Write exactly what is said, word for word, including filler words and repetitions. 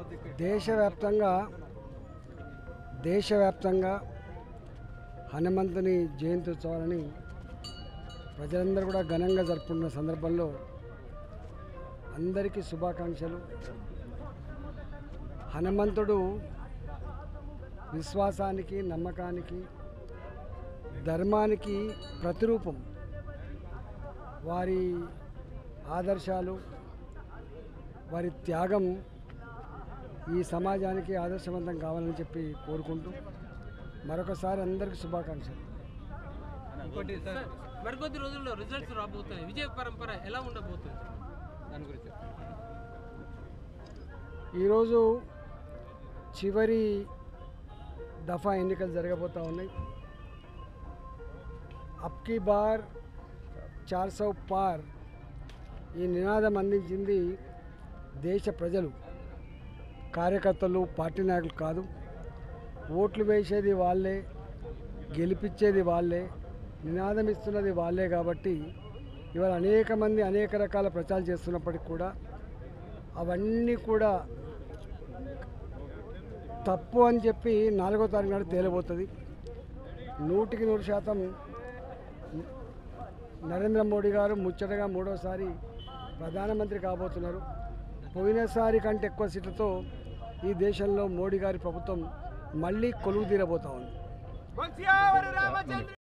దేశవ్యాప్తంగా దేశవ్యాప్తంగా హనుమంతుని జయంతి ఉత్సవాలని ప్రజలందరూ కూడా ఘనంగా జరుపుకున్న సందర్భంలో అందరికీ శుభాకాంక్షలు. హనుమంతుడు విశ్వాసానికి, నమ్మకానికి, ధర్మానికి ప్రతిరూపం. వారి ఆదర్శాలు, వారి త్యాగం ఈ సమాజానికి ఆదర్శవంతం కావాలని చెప్పి కోరుకుంటూ మరొకసారి అందరికీ శుభాకాంక్షలు. ఇంకోటి సార్, మరికొద్ది రోజుల్లో రిజల్ట్స్ రాబోతున్నాయి. విజయ పరంపర ఎలా ఉండబోతుంది దాని గురించి? ఈరోజు చివరి దఫా ఎన్నికలు జరగబోతూ ఉన్నాయి. అబ్కీ బార్ చార్ సౌ పార్ ఈ నినాదం అందించింది దేశ ప్రజలు, కార్యకర్తలు, పార్టీ నాయకులు కాదు. ఓట్లు వేసేది వాళ్ళే, గెలిపించేది వాళ్ళే, నినాదం ఇస్తున్నది వాళ్ళే. కాబట్టి ఇవాళ అనేక మంది అనేక రకాల ప్రచారాలు చేస్తున్నప్పటికీ కూడా అవన్నీ కూడా తప్పు అని చెప్పి నాలుగో తారీఖు నాడు తేలిపోతుంది. నూటికి నూరు శాతం నరేంద్ర మోడీ గారు ముచ్చటగా మూడోసారి ప్రధానమంత్రి కాబోతున్నారు. పోయినసారి కంటే ఎక్కువ సీట్లతో ఈ దేశంలో మోడీ గారి ప్రభుత్వం మళ్ళీ కొలువు తీరబోతా ఉంది.